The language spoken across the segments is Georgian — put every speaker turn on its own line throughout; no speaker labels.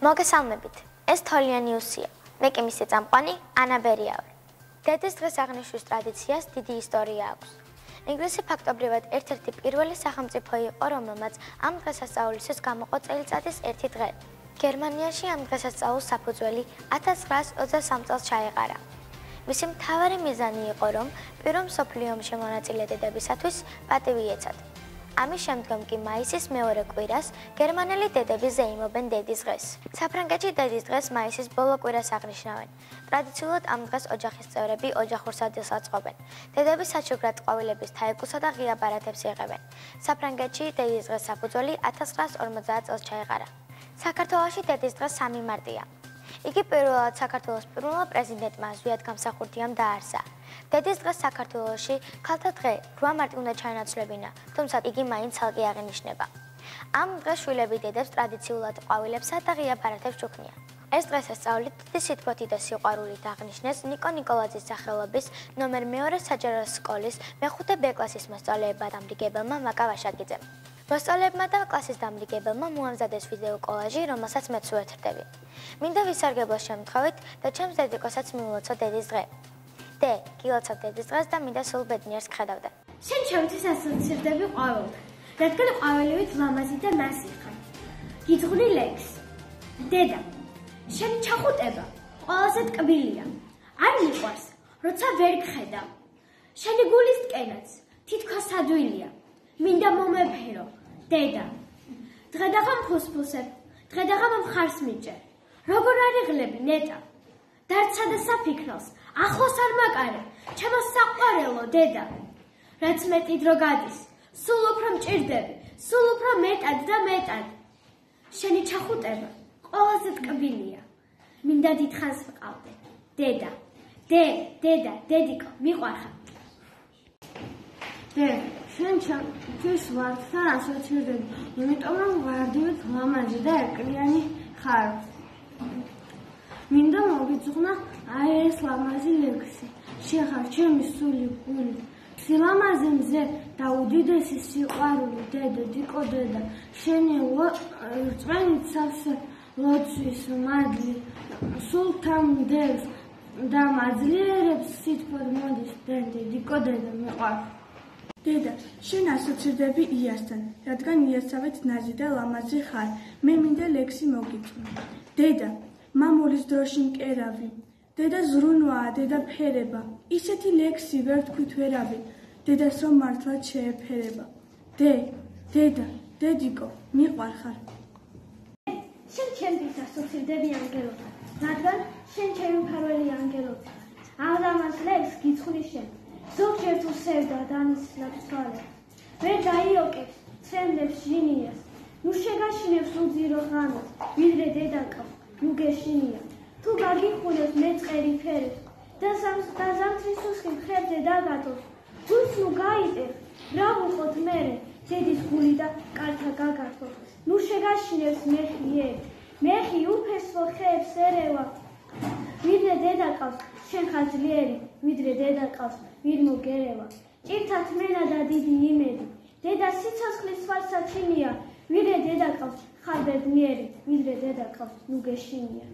მოგესალმებით. ეს თოლიანი ნიუსია. მე კი მისი წამყვანი ანა ბერია ვარ. დედის დღეს აღნიშვნის ტრადიციას დიდი ისტორია აქვს. ინგლისი ფაქტობრივად ერთ-ერთი პირველი სახელმწიფო იყო, რომელმაც ამ დღესასწაულისთვის გამოყო წელიწადის ერთი დღე. გერმანიაში ამ დღესასწაულს საფუძველი 1923 წელს ჩაეყარა. მისი მთავარი მიზანი იყო, რომ პირველ მსოფლიო ომში მონაწილე დედებისათვის პატივი ეცათ. ამის შემდგომ კი მაისის მეორე კვირას გერმანელი დედები ზეიმობენ დედის დღეს. საფრანგეთში დედის დღეს მაისის ბოლო კვირას აღნიშნავენ. ტრადიციულად ამ დღეს ოჯახის წევრები ოჯახურ სადილს აწყობენ. დედები საჩუქრად ყვავილების თაეკუსა და ღია ბარათებს იღებენ. საფრანგეთში დედის დღეს საფუძველი 1950 წელს ჩაეყარა. საქართველოში დედის დღე 3 მარტია. იგი პირველად საქართველოს პირველმა პრეზიდენტმა ზვიად გამსახურდიამ დაარსა. დედის დღეს საქართველოში ქალთა დღე 8 მარტი უნდა ჩაენაცვლებინა, თუმცა იგი მაინც ცალკე აღინიშნება. ამ დღეს შვილები დედებს ტრადიციულად ყვავილებსა და ღია ბარათებს ჩუქნიან. ეს დღესასწაული დიდი სითბოთი და სიყვარულით აღნიშნეს ნიკო ნიკოლაძის სახელობის ნომერ 2 საჯარო სკოლის მე-5 ბ კლასის მოსწავლეებმა და დამრიგებელმა მაკა ვაშაკიძემ. მოსწავლეებმა და კლასის დამრიგებელმა მოამზადეს ვიდეო კოლაჟი, რომელსაც მეც ვეთრდები. მინდა ვისარგებლო შემთხვევით და ჩემს დედიკოსაც მივულოცო დედის დღე. დე, გილოცავ დედის დღეს და მინდა სულ ბედნიერს გხედავდე.
შენ ჩემთვის ასოცირდები ყვავილთან, რადგან ყვავილივით ლამაზი და მასი ხარ. გიძღვნი ლექს. დედა, შენი ჩახუტება ყველაზე ტკბილია. არ მიყვარს, როცა ვერ გხედავ. შენი გულის ტკენაც თითქოს ადვილია. მინდა მომეფერო, დედა. დღედაღამ ფუსფუსებ, დღედაღამ მხარს მიჭერ. როგორ არიღლები, ნეტა? დარცა და საფიქრავს, ახლოს არ მაკარე, ჩემო საყვარელო, დედა. რაც მეტი დრო გადის, სულ უფრო მჭირდები, სულ უფრო მეტად და მეტად. შენი ჩახუტება ყველაზე ტკბილია. მინდა დიდხანს ვყავდე, დედა. დედა, დედიკო, მიყვარხარ.
შენ ჩემთვის ვარდთან ასოცირდები, იმიტომ რომ ვარდივით ლამაზი და ეკლიანი ხარ. მინდა მოგიძღვნა აი ეს ლამაზი ლექსი. შენ ხარ ჩემი სული გული. სილამაზე მზე და უდიდესი სიყვარული, დედა, დიკო დედა. შენი რწმენით სავსე ლოცვის მადლი სულ თამდევს და მაძლიერებს სითბოდ მოდის, დედა, დიკო დედა, მიყვარხარ.
დედა, შენ ასოცირდები იასთან, რადგან იასავით ნაზი და ლამაზი ხარ. მე მინდა ლექსი მოგიწვი. დედა, მამულის დროში მკერავი. დედა ზრუნვაა, დედა ფერება. ისეთი ლექსი ვერ თქვით ვერავი. დედას რომ მართლაც შეეფერება. დედა, დედიკო, მიყვარხარ.
შენ ჩემთვის ასოცირდები ანგელოთან, რადგან შენ ჩემი მფარველი ანგელოთი. აღდამას ლექსს გიძღვნის შენ. ზოგჯერ თუ სევდა დანიშნავს თვალებს, ვერ დაიოკებს, ცემდებს ჟინიას, ნუ შეგაშინებს უძირო ღამეს, ვიდრე დედაკავს, ნუ გეშინია, თუ გაგიხუნებს მეწყერი ფერებს, და ზამთრის უსხი მხებზე დაგატოს, გულს ნუ გაიტევს, რა ვუყოთ მერე, დედის გული და კალთა გაგართოს, ნუ შეგაშინებს მეხი ერთ, მეხი უფესო ხეებს ერევა, ვიდრე დედაკავს, შენ ხარ ძლიერი, ვიდრე დედაკავს, ვინ მოგერევა. ჭირთათ მენა და დიდი იმედი. დედა სიცოცხლის თვალსაჩინია, ვიდრე დედაკავს, ხარ ბედნიერი, ვიდრე დედაკავს, ნუ გეშინია.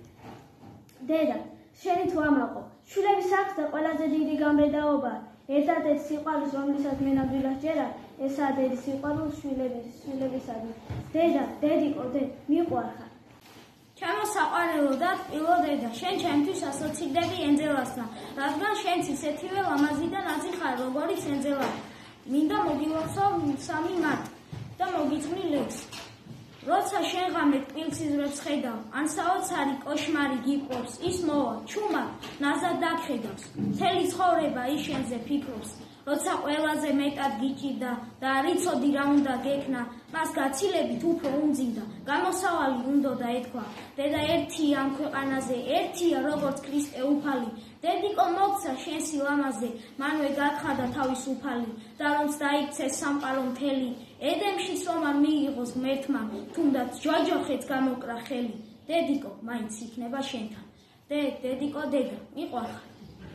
დედა, შენი თუ ამაყო, შვილების აქვს და ყველაზე დიდი გამბედაობა. ერთადერთ სიყვარულს, რომლისას მე ნამდვილად ჯერა, ესაა დედის სიყვარულს შვილებისადმი. დედა, დედიკო, მიყვარხარ.
ჩემო საყვარელო და ტკბილო დედა, შენ ჩემთვის ასოცირდები ენძელასთან, რადგან შენც ისეთივე ლამაზი და ნაზი ხარ, როგორიც ენძელა. მინდა მოგილოცო 3 მარტი და მოგიძღვნი ლექსი. როცა შენ ღამე ტკბილსიზრებს ხედავ, ან საოცარი კოშმარი გიპყრობს, ის მოვა, ჩუმად, ნაზად დაგხედავს. მთელი ცხოვრება ის შენზე ფიქრობს. როცა ყველაზე მეტად გიჭირდა და არ იცოდი რა უნდა გექნა, მას გაცილებით უფრო უმძიმდა, გამოსავალი უნდოდა ეთქვა. დედა ერთია ამ ქვეყანაზე, ერთია როგორც ქრისტე უფალი. დედიკო მოგცა შენ სილამაზე, მანვე გათხადა თავის უფალი და რომც დაიქცეს სამყარო მთელი. ედემში სვომა მიიღოს ღმერთმა, თუნდაც ჯვაჯოხეთს გამოკრა ხელი. დედიკო მაინც იქნება შენთან. დედიკო დედა, მიყვარხარ.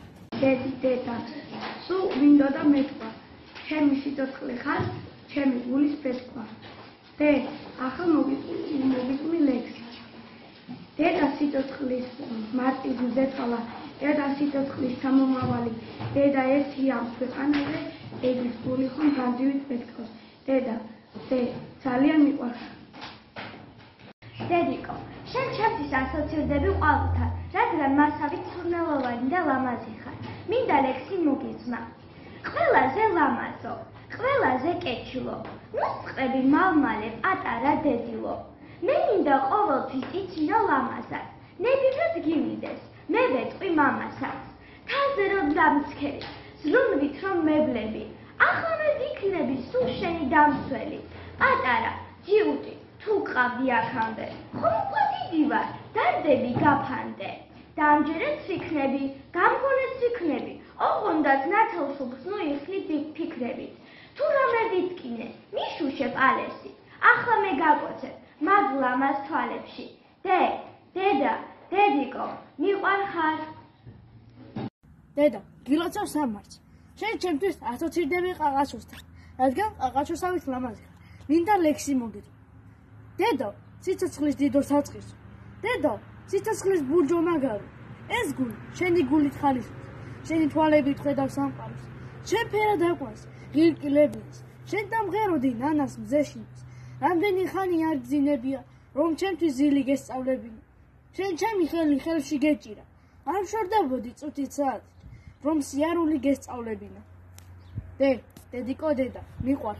დედა, სულ მინდოდა მეთქვა. ჩემი სიცოცხლე ხარ, ჩემი გულის ფეთქვა. ახლა მოგიყვი ლექსი.
დედა სიცოცხლის მარტის მზეწოლა, დედა სიცოცხლის სამომავალი, დედა ერთია ქვეყანაზე, დედის გული ხომ განძივით მეთქოს. დედა, ძალიან მიყვარს.
დედიკო, შენ ჩემთვის ასოცირდები ყველთან, რადგან მასავით სურნელოვანი და ლამაზი ხარ. მინდა ლექსი მოგიცმა. ყველაზე ლამაზო, ყველაზე კეჩილო, ნუსხები მალმალე პატარა დედილო. მე მინდა ყოველთვის იცინო ლამაზად, ნებისად გივიდეს, მე ვეტყვი მამასაც. თავზე რომ დამცქერი, ზრუნვით რომ მევლები, ახლა იქნები სულ შენი დამცველი. პატარა, ჯიუტი, თუ ყავდი აქამდე, ხომ უკვე დიდი ვარ, დარდები გაფანდე. დამჯერეთ ვიქნები, გამგონეთ ვიქნები, ოღონდაც ნათელსუბს მოიხლი ფიქრებით. თუ რომე ვიტკინე, მიშუშებ ალესი, ახლა მე გაგოცებ, მაგ ლამაზ თვალებში. დედა, დედიკო, მიყვარ ხარ.
დედა, გილოცავ სამარცს. შენ ჩემთვის ასოცირდები ყაყაჩოსთან, რადგან ყაყაჩოსავით ლამაზი ხარ. მინდა ლექსი მოგიწვა. დედო, სიცოცხლის დიდო საწყისო. დედო, სიცოცხლის ბურჯო მაგარო. ეს გული, შენი გულით ხალისობს. შენი თვალებით ხედავ სამყაროს. შენ ფერად აყვანს, ღირკილებს. შენ დამღეროდი ნანას მზეშინს. რამდენი ხანი არ გძინებია, რომ ჩემთვის ზილი გესწავლებინა. შენ ჩემი ხელი ხელში გეჭირა. არ შორდებოდი წუთით საათით, რომ სიარული გესწავლებინა. დედიკო დედა, მიყვარ.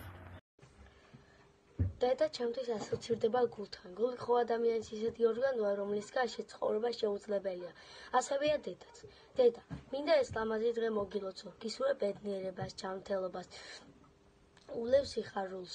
დედა ჩემთვის ასოცირდება გულთან. გული ხო ადამიანის ისეთი ორგანოა, რომლისგან შეცხოვრება შეუძლებელია. ასევეა დედაც. დედა, მინდა ეს ლამაზი დღე მოგილოცო, გისურვებ ბედნიერებას, ჯანმრთელობას, ულევს სიხარულს.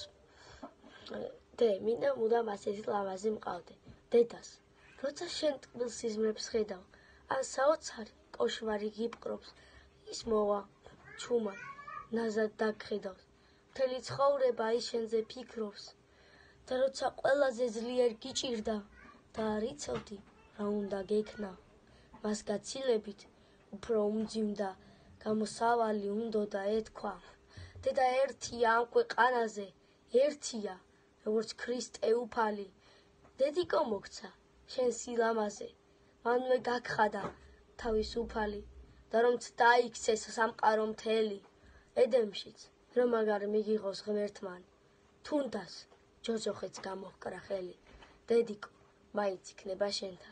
მინდა მუდამ ასეთი ლამაზი მყავდე. დედას, როცა შენ ტკბილ სიზმრებს ხედავ, ან საოცარი კოშმარი გიპყრობს, ის მოვა, ჩუმა, ნაზად დაგხედავს. მთელი ცხოვრება ის შენზე ფიქრობს. და როცა ყველაზე ძლიერ გიჭირდა და არ იცოდი, რა უნდა გექნა, მას გაცილებით უფრო უმძიმდა, გამოსავალი უნდოდა ეთქვა. დედა ერთია ამ ქვეყანაზე, ერთია, როგორც ქრისტე უფალი. დედიკო მოგცა, შენ სილამაზე, მანვე გაგხადა თავის უფალი, და რომც დაიქცეს სამყარო მთელი, ედემშიც, რომ აგარ მიგიღოს ღმერთმან, თუნდაც ჯოჯოხეთს გამოჰკრა ხელი. დედიკო, მაინც იქნება შენთან.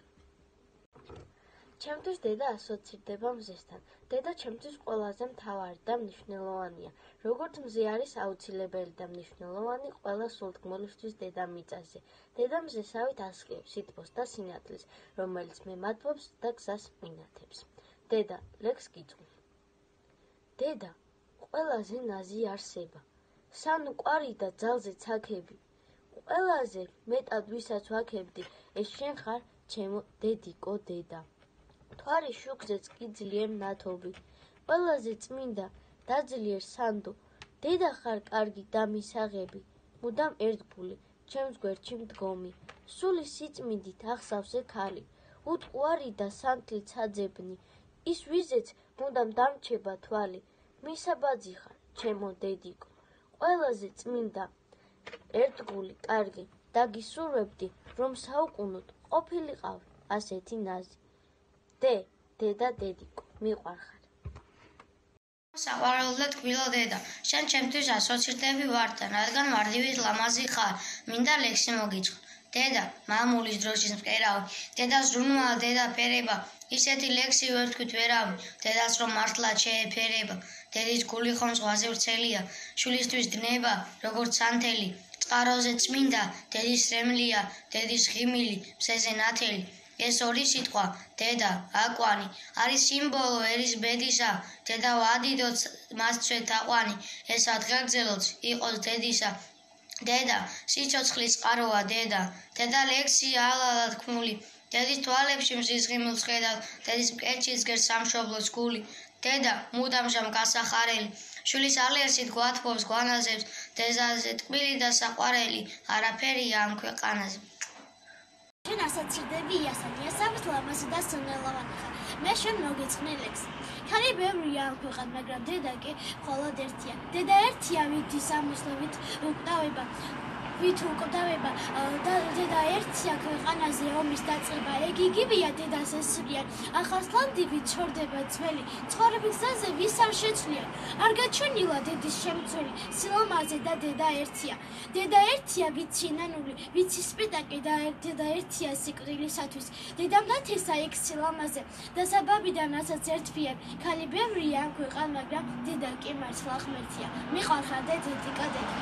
ჩემთვის დედა ასოცირდება მზესთან. დედა ჩემთვის ყველაზე მთავარი და მნიშვნელოვანია. როგორც მზე არის აუცილებელი და მნიშვნელოვანი ყველა სულთქმულისთვის დედამიწაზე. დედა მზესავით ასხიებს სითბოს და სინათლის, რომელიც მემატბობს და გზას მინათებს. დედა, ლექს გიწვი. დედა, ყველაზე ნაზი არსება. სანუკვარი და ძალზე ცაქები. ყველაზე მეტად ვისაც ვაქებდი, ეს შენ ხარ ჩემო დედიკო დედა. თვარი შუქზეც კი ძლიერ ნათობი. ყველაზე წმინდა და ძლიერ სანდო. დედა ხარ კარგი და მისაღები. მუდამ ერთგული, ჩემს გვერდში მდგომი. სული სიწმინდით ახსავსე ქალი. უტყუარი და სანთლი ცაძებნი. ის ვიზეც მუდამ დამჩება თვალი. მისაბაძი ხარ, ჩემო დედიკო. ყველაზე წმინდა, ერთგული, კარგი და გისურვებდი, რომ საუკუნოდ ყოფილიყავი ასეთი ნაზი. დედა დედიკო, მიყვარ ხარ.
საყვარელო და თბილო დედა, შენ ჩემთვის ასოცირდები ვართან, რადგან მარტივით ლამაზი ხარ. მინდა ლექსი მოგიწვა. დედა, მამულის დროშის მკერავი, დედა ზრუნვა, დედა ფერება, ისეთი ლექსი ვერ თქვით ვერავი, დედას რომ მართლაც შეეფერება. დედის გული ხომ ზღვაზე ვრცელია, შვილისთვის დნება, როგორც სანთელი, წყაროზე წმინდა, დედის რემლია, დედის ღიმილი, მზეზე ნათელი. ეს ორი სიტყვა, დედა, აკვანი, არის სიმბოლო ერის ბედისა, დედა ვადიდოთ მასწვეთ აყვანი, ეს ადგილგზელოც იყოს დედისა. დედა, სიცოცხლის წყაროა დედა, დედა ლექსია ალალა თქმული, დედის თვალებში მზის ღიმილს ხედავ, დედის მკერდში ზგერს სამშობლოს გული. დედა, მუდამჟამ გასახარელი, შვილის ალერსით გვათბობს, გვანაზებს, დედაზე ტკბილი და საყვარელი, არაფერია ამ ქვეყანაზე.
შენ ასოცირდები იასამის ლამაზი და სურნელოვანი ხარ. მე შენ მოგეწყნე ლექსი. ქალი ბევრია ამ ქვეყან, მაგრამ დედა კი მხოლოდ ერთია. დედა ერთია, ვით სამოსლობით უკტავება.
ვით უკვდავება დედა ერთია ქვეყანაზე ომის დაწყება ეგიგებია დედას ესრიან ახალსლანდივი ჩორდება ძველი ცხოვრების გზაზე ვის არ შეცვლიან არ გაჩვენილა დედის შემცველი სილამაზე და დედა ერთია ვიცი ნანული ვიცი სპიტაკი და დედა ერთია სიკვდილისათვის დედამ დათესა იქ სილამაზე და საბაბიდან ასაც ერთვიან ქალი ბევრია ამ ქვეყან მაგრამ დედა კი მართლა ღმერთია მიყვარხარ დედიკა დედა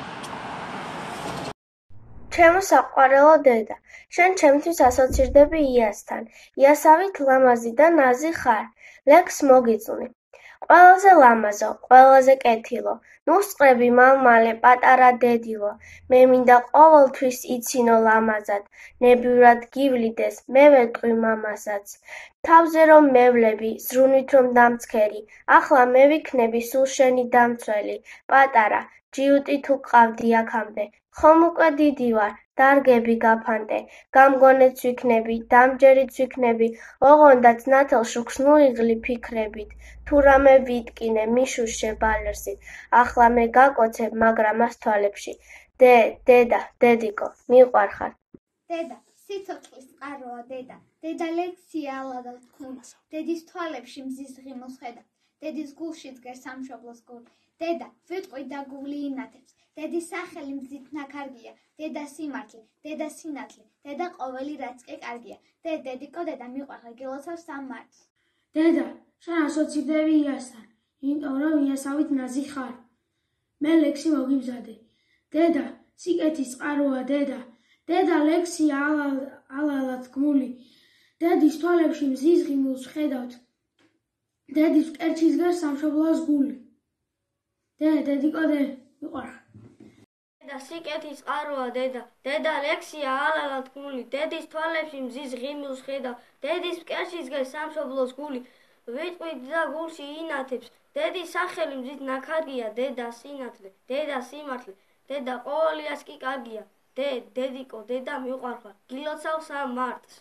ჩემო საყვარელო დედა, შენ ჩემთვის ასოცირდები იასთან, იასავით ლამაზი და ნაზი ხარ, ლექს მოგიწვნი. ყველაზე ლამაზო, ყველაზე კეთილო, ნუ სწრები მალმალე პატარა დედილო, მე მინდა ყოველთვის იცინო ლამაზად, ნებივრად გივლიდეს, მე ვეტყვი მამასაც. თავზე რომ მევლები, ზრუნვით რომ დამცქერი, ახლა მე ვიქნები სულ შენი დამცველი, პატარა, ჯიუტი თუ ყავდი აქამდე, ხომ უკვე დიდი ვარ, დარგები გაფანტე, გამგონეც ვიქნები, დამჯერიც ვიქნები, ოღონდაც ნათელ შუქს ნუ იღლი ფიქრებით, თუ რამე ვიტკინე მიშუშე ბალერსით, ახლა მე გაკოცებ მაგრამ მას თვალებში, დედა, დედიკო, მიყვარხარ.
დედა, სიცოცხლის წყაროა დედა, დედა ლექსია ალადა თქმულა, დედის თვალებში მზის ღიმოს ხედა, დედის გულში დგერ სამშობლოს გული, დედა, ვიტყვი და გული ინათებს, დედის სახელი მზით ნაქარგია, დედა სიმართლე, დედა სინათლე, დედა ყოველი რაც კი კარგია, დედიკო დედა მიყვარხარ გილოცავს სამმართ.
დედა, შენ ასოცირდები იასთან, იმიტომ რომ იასავით ნაზი ხარ. მე ლექსი მოგიბზადე. დედა, სიკეთის წყაროა დედა. დედა ლექსია ალალად გმული. დედის თვალებში მზის ღიმილს ხედავთ. დედის მკერჩის გერ სამშობლოს გული. დედიკო მიყვარხარ.
დედა სიკეთის წყაროა დედა. დედა ლექსია ალალად გმული. დედის თვალებში მზის ღიმილს ხედავთ. დედის მკერჩის გერ სამშობლოს გული. ვიტყვი და გულში ინათებს. დედის სახელი მზით ნაქარგია, დედა სინათლე, დედა სიმართლე, დედა ყოველი რაც კი კარგია. დედიკო დედა მიყვარხარ გილოცავ სამმარტს.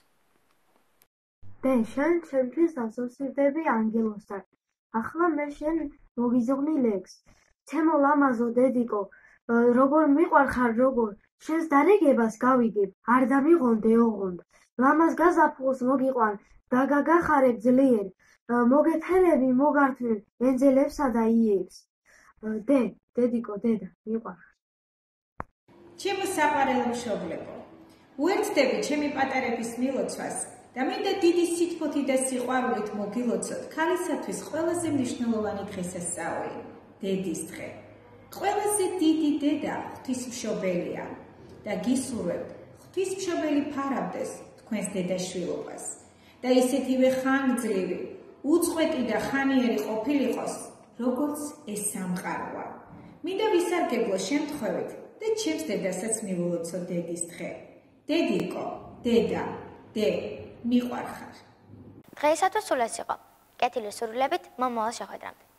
შენ ჩემთვის ასოცირდები ანგელოსთან. ახლა მე შენ მოგიზღვნი ლექს. ჩემო ლამაზო დედიკო, როგორ მიყვარხარ როგორ, შენს დარიგებას გავიგებ, არ დამიღონდე ოღონდ. ლამაზ გაზაფხულს მოგიყვან და გაგახარებ ძლიერ, მოგეფერები მოგართვენ ენძელებსა და იებს. დედიკო დედა, მიყვარხარ.
ჩემო საყვარელო მშობლებო, უერთდები ჩემი პატარების მილოცვას და მინდა დიდი სითბოთი და სიყვარულით მოგილოცოთ ქალისათვის ყველაზე მნიშვნელოვანი დღესასწაული, დედის დღე. ყველაზე დიდი დედა ღვთისმშობელია და გისურვებთ ღვთისმშობელი ფარავდეს თქვენს დედაშვილობას და ისეთივე ხანგრძლივი, უწყვეტი და ხანიერი ყოფილიყოს, როგორც ეს სამყაროა. მინდა ვისარგებლო შემთხვევით და ჩემს დედასაც მივულოცო დედის დღე. დედიკო, დედა, მიყვარხარ.
დღეისათვის სულ ეს იყო. კეთილი სურვილებით მომავალ შეხვედრამდე.